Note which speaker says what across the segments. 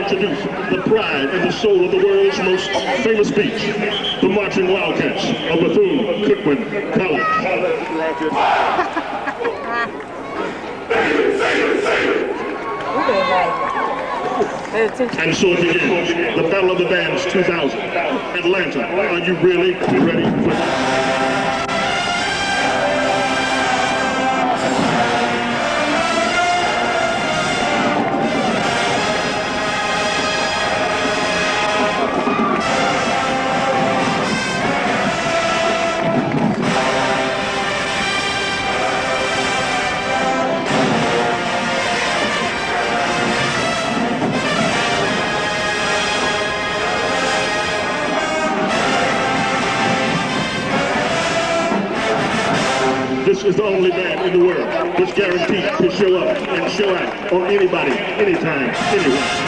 Speaker 1: introduce the pride and the soul of the world's most famous beach, the Marching Wildcats of Bethune-Cookman College. And so it begins, the Battle of the Bands 2000. Atlanta, are you really ready for that? This is the only band in the world that's guaranteed to show up and show out on anybody, anytime, anywhere.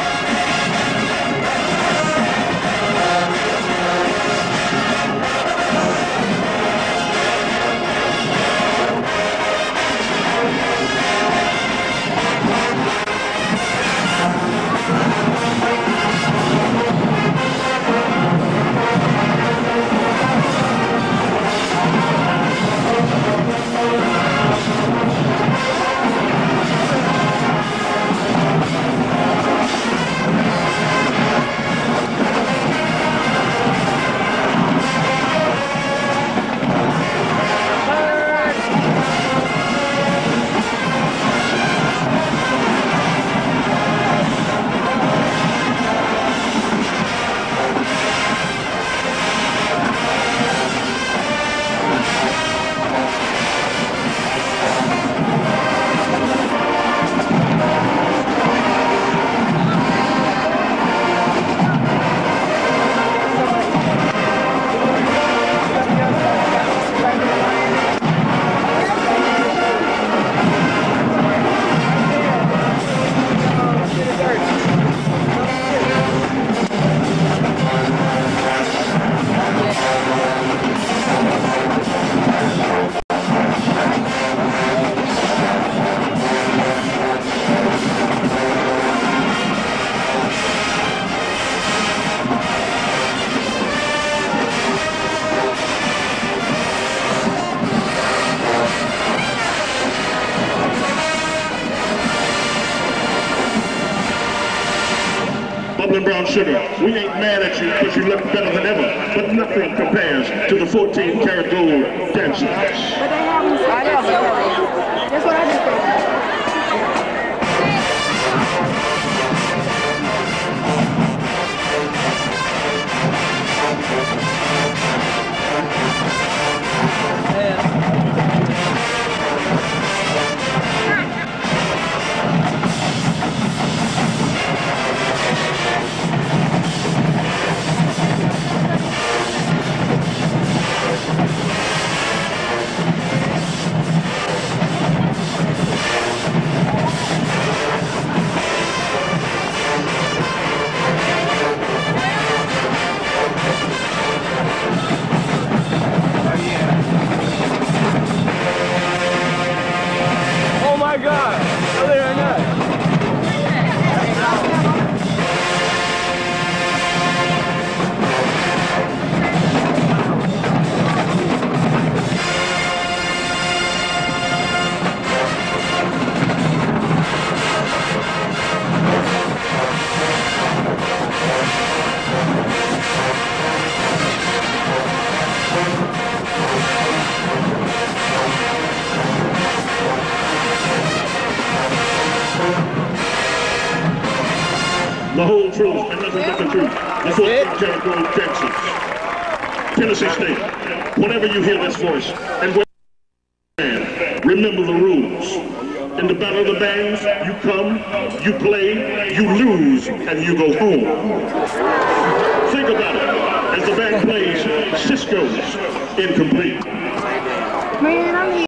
Speaker 1: Bubbling brown sugar, we ain't mad at you because you look better than ever, but nothing compares to the 14-karat gold dancers.
Speaker 2: But they haven't started. That's what I just think.
Speaker 1: The whole truth and nothing but the truth. The 14-karat gold Texas, Tennessee State. Whenever you hear this voice and remember the rules. In the Battle of the Bands, you come, you play, you lose, and you go home. Think about it as the band plays Cisco's Incomplete.
Speaker 2: Man,